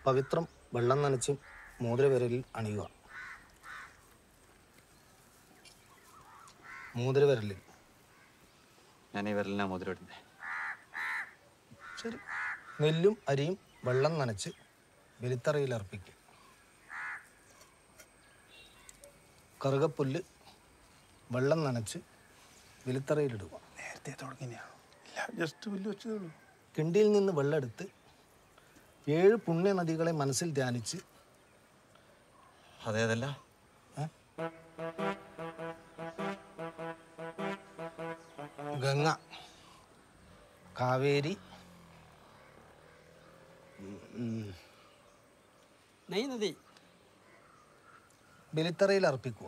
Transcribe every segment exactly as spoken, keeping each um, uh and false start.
പവിത്രം വെള്ളം നനച്ച് മോതിരവിരലിൽ അണിയുക. മോതിരവിരലിൽ ഞാൻ ഈ വിരലിനാ മോതിരം ഇടുന്നത്. ശരി. നെല്ലും അരിയും വെള്ളം നനച്ച് ബലിത്തറയിൽ അർപ്പിക്കും. കറുകപ്പുല്ല് വെള്ളം നനച്ച് ബലിത്തറയിലിടുക. നേരത്തെ തുടങ്ങിയ ജസ്റ്റ് പുല്ല് വെച്ചതേ ഉള്ളൂ. കിണ്ടിയിൽ നിന്ന് വെള്ളമെടുത്ത് ഏഴ് പുണ്യ നദികളെ മനസ്സിൽ ധ്യാനിച്ച് അതേതല്ല ഗംഗ, കാവേരി, നദി ബലിത്തറയിൽ അർപ്പിക്കുക.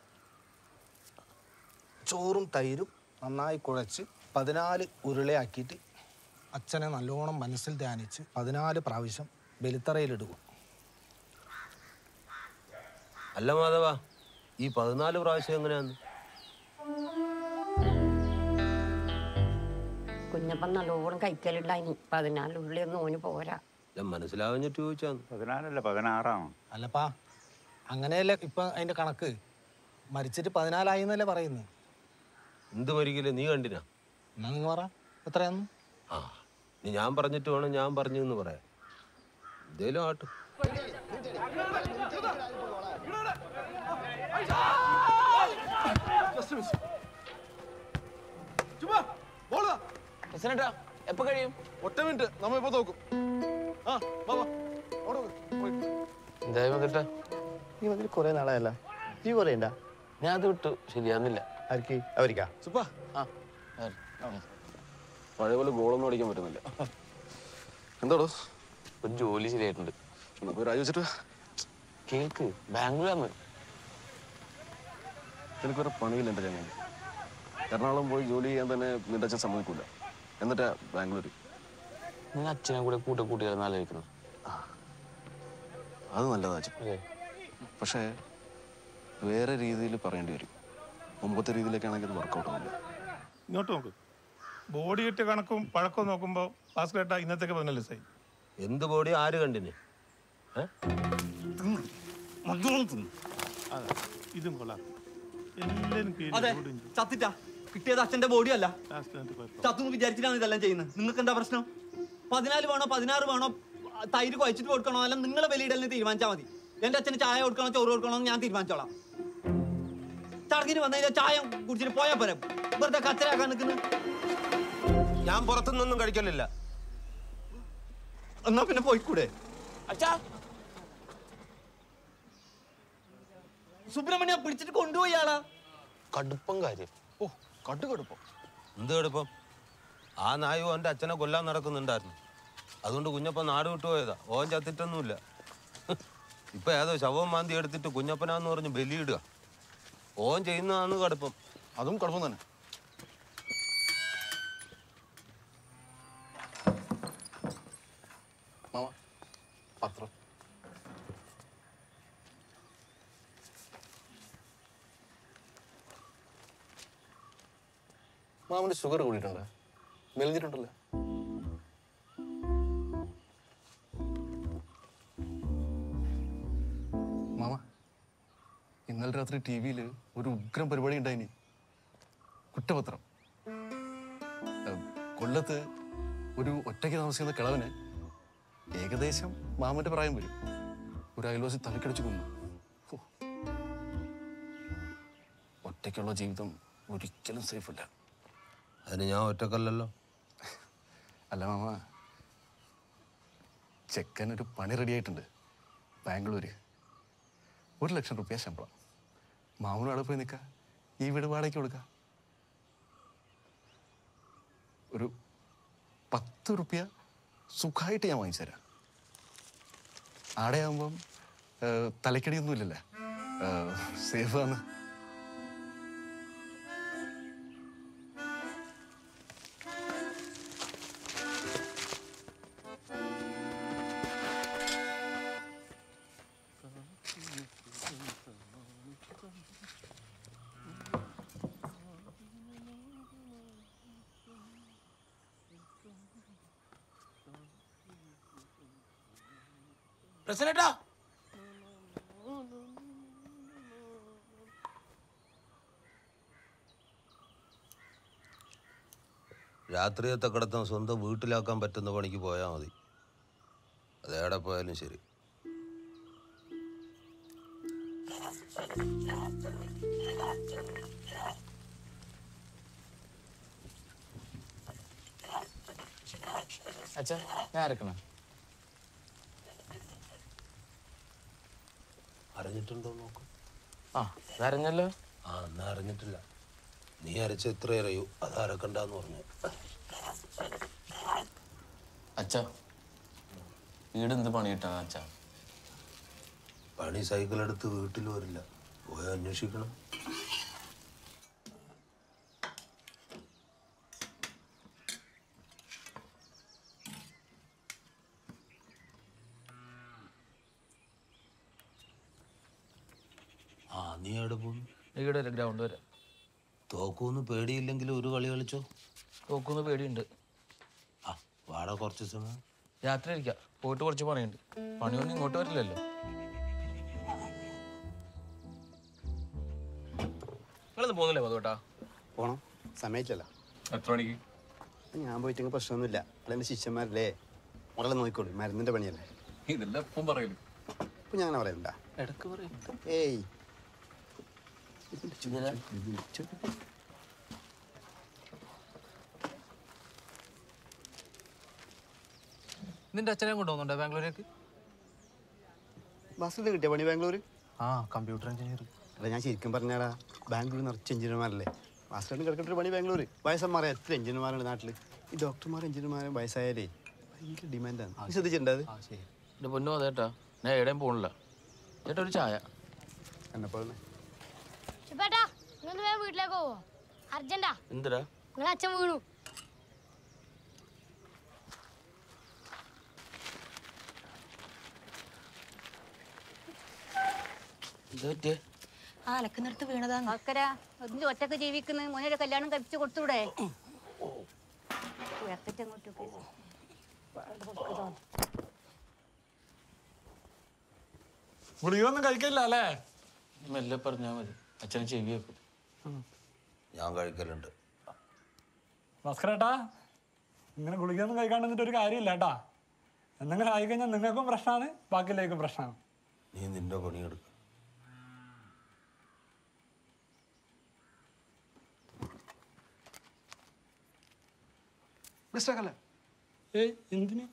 ചോറും തൈരും നന്നായി കുഴച്ച് പതിനാല് ഉരുളയാക്കിയിട്ട് അച്ഛനെ നല്ലോണം മനസ്സിൽ ധ്യാനിച്ച് പതിനാല് പ്രാവശ്യം ബലിത്തറയിലിടുക. അല്ല മാധവ, ഈ പതിനാല് പ്രാവശ്യം എങ്ങനെയാന്ന്? കുഞ്ഞപ്പം നല്ലോണം കഴിക്കലുണ്ടായിന്. പതിനാല് ഉള്ളിയൊന്നും ഓന് പോരാ. മനസ്സിലാവഞ്ഞിട്ട് ചോദിച്ചാന്ന്. പതിനാലല്ല പതിനാറാണ്. അല്ലപ്പാ, അങ്ങനെയല്ലേ ഇപ്പം അതിൻ്റെ കണക്ക്. മരിച്ചിട്ട് പതിനാലായി എന്നല്ലേ പറയുന്നത്. എന്ത് മരിക്കില്ലേ, നീ കണ്ടിനാ? എന്നാ നിങ്ങൾ പറ എത്രയാന്ന്? ആ, നീ ഞാൻ പറഞ്ഞിട്ട് വേണം ഞാൻ പറഞ്ഞു എന്ന് പറയാം. എന്തേലും ആട്ടും. എപ്പോ കഴിയും? ഒറ്റ മിനിറ്റ്, നമ്മ ഇപ്പൊ നോക്കും. ആ എന്തായാലും വന്നിട്ടാ നീ വന്നിട്ട് കുറെ നാളായല്ല. നീ പറയണ്ട. ഞാൻ അത് വിട്ടു, ശരിയാന്നില്ല. ആർക്ക്? അവരിക്കാ സുപ്പാ. ആ പഴയ പോലെ ഗോളൊന്നും അടിക്കാൻ പറ്റുന്നില്ല. എന്താടോ? ഒരു ജോലി ശരിയായിട്ടുണ്ട്. രാജിവെച്ചിട്ട് കേൾക്ക്, ബാംഗ്ലൂരാന്ന്. എനിക്കൊരു പണിയില്ല എൻ്റെ ചങ്ങായി. എറണാകുളം പോയി ജോലി ചെയ്യാൻ തന്നെ നിന്റെ അച്ഛൻ സമ്മതിക്കൂല. എന്നിട്ടാ ബാംഗ്ലൂർ. നിങ്ങൾ അച്ഛനെ കൂടെ കൂട്ടി കൂട്ടിയാലും ആലോചിക്കണം. അത് നല്ലതാ അച്ഛൻ. പക്ഷേ വേറെ രീതിയിൽ പറയേണ്ടി വരും. മുമ്പത്തെ രീതിയിലേക്കാണെങ്കിൽ അത് വർക്കൗട്ട് ആവില്ല. ഇങ്ങോട്ട് നോക്ക്. ബോഡി ഇട്ട് കണക്കും പഴക്കവും നോക്കുമ്പോൾ ഭാസ്കരേട്ടാ ഇന്നത്തേക്ക് പതിനാല് ദിവസമായി. എന്ത് ബോഡി ആര് കണ്ടിന്? ഇതും കൊള്ളാം. എല്ലാരും ചത്തിട്ടാ കിട്ടിയത് അച്ഛന്റെ ബോഡിയല്ല. ചത്തു വിചാരിച്ചിട്ടാണ് ഇതെല്ലാം ചെയ്യുന്നത്. നിങ്ങൾക്ക് എന്താ പ്രശ്നം? പതിനാല് വേണോ പതിനാറ് വേണോ തൈര് കുഴച്ചിട്ട് കൊടുക്കണോ അല്ല നിങ്ങളെ ബലിയിടലിന് തീരുമാനിച്ചാൽ മതി. എന്റെ അച്ഛന് ചായ കൊടുക്കണോ ചോറ് കൊടുക്കണോ എന്ന് ഞാൻ തീരുമാനിച്ചോളാം. ചടങ്ങിന് വന്നു കഴിഞ്ഞാൽ ചായ കുടിച്ചിട്ട് പോയാൽ പോരാ. വെറുതെ കച്ചരാക്കാൻ നിൽക്കുന്നു. ഞാൻ പുറത്തുനിന്നൊന്നും കഴിക്കലില്ല. എന്നാ പിന്നെ പോയിക്കൂടെ? അച്ഛാ, സുബ്രഹ്മണ്യം പിടിച്ചിട്ട് കൊണ്ടുപോയി ആളാ. കടുപ്പം കാര്യം. ഓ, കടുകടുപ്പം. എന്ത് കടുപ്പം? ആ നായു എൻ്റെ അച്ഛനെ കൊല്ലാൻ നടക്കുന്നുണ്ടായിരുന്നു. അതുകൊണ്ട് കുഞ്ഞപ്പൻ നാട് വിട്ടുപോയതാ. ഓൻ ചത്തിട്ടൊന്നുമില്ല. ഇപ്പൊ ഏതോ ശവം മാന്തി എടുത്തിട്ട് കുഞ്ഞപ്പനാന്ന് പറഞ്ഞ് ബലിയിടുക. ഓൻ ചെയ്യുന്നതാണ് കടുപ്പം. അതും കടുപ്പം തന്നെ. മാമ, പത്രം. മാമന്റെ ഷുഗർ കൂടിയിട്ടുണ്ടോ? മെലിഞ്ഞിട്ടുണ്ടല്ലോ. മാമ, ഇന്നലെ രാത്രി ടി വിയിൽ ഒരു ഉഗ്രം പരിപാടി ഉണ്ടായിനി. കുറ്റപത്രം. കൊല്ലത്ത് ഒരു ഒറ്റയ്ക്ക് താമസിക്കുന്ന കിളവന് ഏകദേശം മാമന്റെ പ്രായം വരും. ഒരു അയൽവാസി തലക്കടിച്ചു കൊന്നു. ഒറ്റയ്ക്കുള്ള ജീവിതം ഒരിക്കലും സേഫ് അല്ല. അതിന് ഞാൻ ഒറ്റക്കല്ലല്ലോ. അല്ല മാമ, ചെക്കനൊരു പണി റെഡി ആയിട്ടുണ്ട് ബാംഗ്ലൂര്. ഒരു ലക്ഷം റുപ്യ ശമ്പളം. മാമനും അവിടെ പോയി നിൽക്കാം. ഈ വീട് വാടകയ്ക്ക് കൊടുക്കാം. ഒരു പത്ത് റുപ്യ സുഖമായിട്ട് ഞാൻ വാങ്ങിച്ചു തരാം. ആടെയാകുമ്പം തലക്കടിയൊന്നും ഇല്ലല്ലേ, സേഫാണ്. പ്രശ്നേട്ടാ രാത്രിയത്തെ കിടത്തം സ്വന്തം വീട്ടിലാക്കാൻ പറ്റുന്ന പണിക്ക് പോയാൽ മതി. അതേടെ പോയാലും ശരി. അച്ഛാ ഞാൻ ഇറക്കണം. അറിഞ്ഞിട്ടുണ്ടോ നോക്കും. ആ അതറിഞ്ഞല്ലോ. ആ എന്നാ അറിഞ്ഞിട്ടില്ല. നീ അരച്ച എത്ര അറിയൂ അത് അരക്കണ്ടെന്ന് പറഞ്ഞു. അച്ഛാ വീട് എന്ത് പണി കിട്ടാ അച്ഛാ? പണി സൈക്കിൾ എടുത്ത് വീട്ടിൽ വരില്ല, പോയി അന്വേഷിക്കണം. ആ നീ എവിടെ പോകുന്നു? ഇവിടെ വരെ ഗ്രൗണ്ട് വരെ. തോക്കൂന്ന് പേടിയില്ലെങ്കിൽ ഒരു കളി കളിച്ചോ. തോക്കുന്ന പേടിയുണ്ട്. ആ വാട കുറച്ച് സമയം. രാത്രി ഇരിക്കാം, പോയിട്ട് കുറച്ച് പണിയുണ്ട്. പണിയൊന്നും ഇങ്ങോട്ട് വരില്ലല്ലോ. നിങ്ങളൊന്നും പോകുന്നില്ലേ പതുവേട്ടാ? പോണം, സമയത്തില്ല. എത്ര മണിക്ക്? ഞാൻ പോയിട്ടെങ്കിൽ പ്രശ്നമൊന്നുമില്ല. അതെൻ്റെ ശിഷ്യന്മാരല്ലേ, മകളെ നോക്കിക്കോളൂ. മരുന്നിൻ്റെ പണിയല്ലേ. ഇതെല്ലാം എപ്പം പറയലും. ഇപ്പം ഞാൻ അങ്ങനെ പറയണ്ട. ഇടക്ക് പറയും. ഏയ് നിന്റെ അച്ഛനെ കൊണ്ടുപോകുന്നുണ്ടോ ബാംഗ്ലൂരേക്ക്? ബസ്സിൽ കിട്ടിയ പണി ബാംഗ്ലൂർ? ആ കമ്പ്യൂട്ടർ എഞ്ചിനീയർ. അല്ല ഞാൻ ശരിക്കും പറഞ്ഞാടാ, ബാംഗ്ലൂർ നിറച്ച് എഞ്ചിനീയർമാരല്ലേ. ബസ്സിലായിട്ട് കിടക്കേണ്ട പണി ബാംഗ്ലൂർ. വയസ്സന്മാരെ എത്ര എഞ്ചിനീയർമാരുണ്ട് നാട്ടിൽ. ഈ ഡോക്ടർമാർ എഞ്ചിനീയർമാരും വയസ്സായാലേ ഭയങ്കര ഡിമാൻഡാണ്. നീ ശ്രദ്ധിച്ചിട്ടുണ്ട് അത്? ആ ശരി. എൻ്റെ പൊന്നോ അതേട്ടാ, ഞാൻ എവിടെയും പോകണില്ല. ചേട്ടാ ഒരു ചായ. എന്നെപ്പോലെ ശിവേട്ടാ, നിങ്ങൾ വേഗം വീട്ടിലേക്ക് പോവോ? അർജന്റാ. എന്തിനാ? നിങ്ങളെ അച്ഛൻ വീണു. ആ അലക്കുന്നിടത്ത് വീണതാണ്. അക്കര ഒന്നിൽ ഒറ്റക്ക് ജീവിക്കുന്ന മോനെ കല്യാണം കഴിപ്പിച്ച് കൊടുത്തൂടെ? ഗുളികയൊന്നും കഴിക്കില്ല അല്ലേ? മെല്ലെ പറഞ്ഞാൽ മതി, അച്ഛനെ ചെവി വെക്കും. ഞാൻ കഴിക്കലുണ്ട്. ഭാസ്കരേട്ടാ, ഇങ്ങനെ ഗുളികയൊന്നും കഴിക്കാണ്ടിട്ട് ഒരു കാര്യമില്ല കേട്ടാ. എന്തെങ്കിലും ആയിക്കഴിഞ്ഞാൽ നിങ്ങൾക്കും പ്രശ്നമാണ്, ബാക്കിയിലേക്കും പ്രശ്നമാണ്. നീ നിന്റെ പണിയെടുക്ക. ഏയ് എന്തിന്?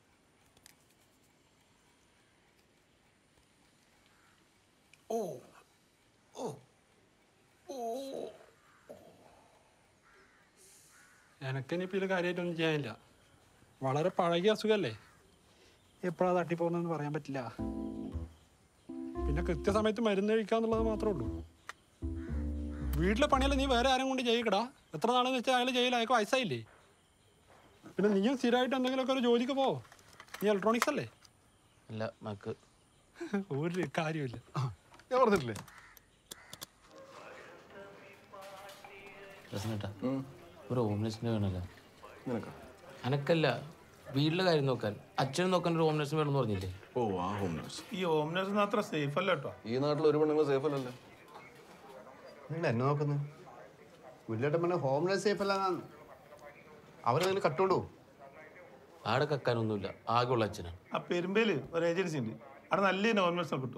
ഓ ഓ ഓ എനക്കിനിപ്പോൾ ഇതിൽ കാര്യമായിട്ടൊന്നും ചെയ്യാനില്ല. വളരെ പഴകിയ അസുഖമല്ലേ, എപ്പോഴാണ് തട്ടിപ്പോകുന്നതെന്ന് പറയാൻ പറ്റില്ല. പിന്നെ കൃത്യസമയത്ത് മരുന്ന് കഴിക്കാന്നുള്ളത് മാത്രമേ ഉള്ളൂ. വീട്ടിലെ പണിയല്ല നീ വേറെ ആരും കൊണ്ട് ചെയ്യിക്കടാ. എത്ര നാളെന്ന് വെച്ചാൽ അയാൾ ചെയ്യില്ല, അയാൾക്ക് വയസ്സായില്ലേ. പിന്നെ നീയും സ്ഥിരമായിട്ട് എന്തെങ്കിലുമൊക്കെ ഒരു ജോലിക്ക് പോ. നീ ഇലക്ട്രോണിക്സ് അല്ലേ? അല്ല മക്ക് ഒരു കാര്യമില്ല. ഞാൻ പറഞ്ഞിട്ടില്ലേ? പ്രശ്നട്ടാ ഒരു ഹോംലെസ്സിനെ വേണമല്ലോ. നിനക്കാ? അനക്കല്ല, വീട്ടിലെ കാര്യം നോക്കാൻ അച്ഛനും നോക്കാൻ ഒരു ഹോംലെസ് വേണമെന്ന് പറഞ്ഞില്ലേ? ഓ ആ ഹോം നേഴ്സ്. ഈ ഹോം നേഴ്സ് അത്ര സേഫ് അല്ല കേട്ടോ. ഈ നാട്ടിൽ ഒരു പെണ്ണുങ്ങൾ സേഫ് അല്ലല്ലേ? നിങ്ങൾ എന്നെ നോക്കുന്നത് വീട്ടിലോട്ട് പറഞ്ഞ ഹോംലെസ് സേഫ് അല്ലാന്നാണ്. അവരതിന് കട്ടുകൊണ്ടു. ആടെ കക്കാനൊന്നുമില്ല, ആകെയുള്ള അച്ഛനാണ്. ആ പെരുമ്പേല് ഒരു ഏജൻസി ഉണ്ട്, അവിടെ നല്ല ഹോം നേഴ്സിനെ കിട്ടും.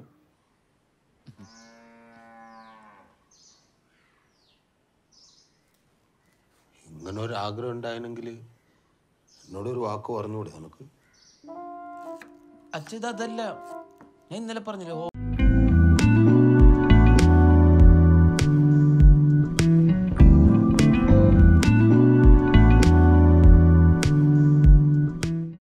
ഇങ്ങനെ ഒരു ആഗ്രഹം ഉണ്ടായിരുന്നെങ്കിൽ എന്നോടൊരു വാക്ക് പറഞ്ഞുകൂടെ നിനക്ക്? അച്ഛൻ ഇതല്ല, ഞാൻ ഇന്നലെ പറഞ്ഞില്ലേ